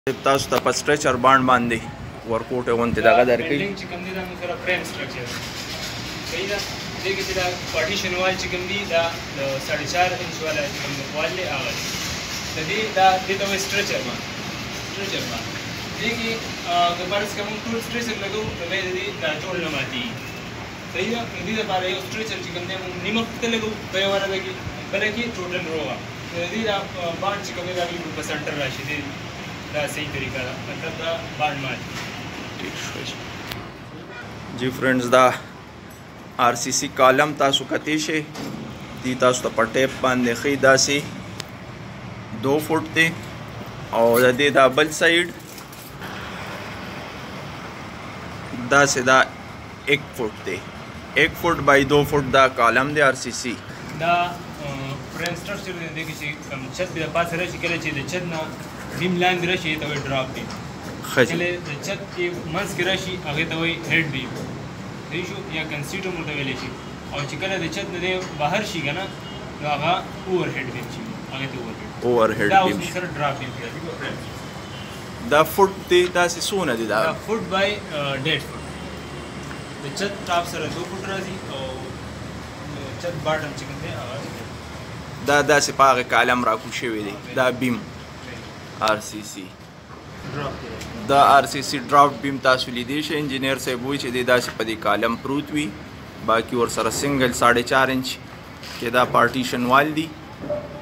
تاسو ته په سټرچر باند باندې ورکوټ غونډه دغه درکې بلډینګ چې کوم دي دا موږ سره فریم سټرکچر صحیح ده دې کې چې دا پارټیشن وال چې کوم دي دا د 4.5 انچ والا چې کوم وال دی هغه د دې دا د ته سټرچر باندې دې کې د بارس کوم ټول سټرچر لګو د دې دا جوړ نه ماتي صحیح ده دې لپاره یو سټرچر چې کوم دی موږ نیمه پته لګو په یو ور لګي بلکې ټوټل روغه دې دا باند چې کوم دی دا په سنټر راشي دی دا صحیح طریقه ده مطلب دا باند مات جی فرینډز دا آر سی سی کالم تاسو کتی شي دی تاسو ته په ټیپ باندې خې داسې 2 فوټ دی او د دې دا بل سایډ داسې دا 1 فوټ دی 1 فوټ بای 2 فوټ دا کالم دی آر سی سی دا فریم سټرکچر دی چې کوم چھت په پاسه راشي کله چې د چھت نه بیم لاندې راشي ته وایي ډراپ بیم کله د چھت کې منځ کې راشي هغه ته وایي هیډ بیم صحیح شو یا کنسیډر موږ ته ویلی شي او چې کله د چھت نه بهر شي که نه نو هغه اوور هیډ بیم شي هغې ته اوور هیډ دا بیم اوس سره ډراپ بیم دا فوټ دی داسې څونه دی دا فوټ بای 1.5 فوټ د چھت ټاپ سره 2 فوټ راځي او چھت باټم چې کوم دی هغه دا داسې په هغه کالم راکو شوی دی دا بیم آر سی سی دا آر سی سی ډرافټ بیم تاسو لیدی شئ انجینیر صاحب وایي چې دی داسې په دې کالم پروت وي باقي ورسره سنګل 4.5 انچ کې دا پارټیشن وال دی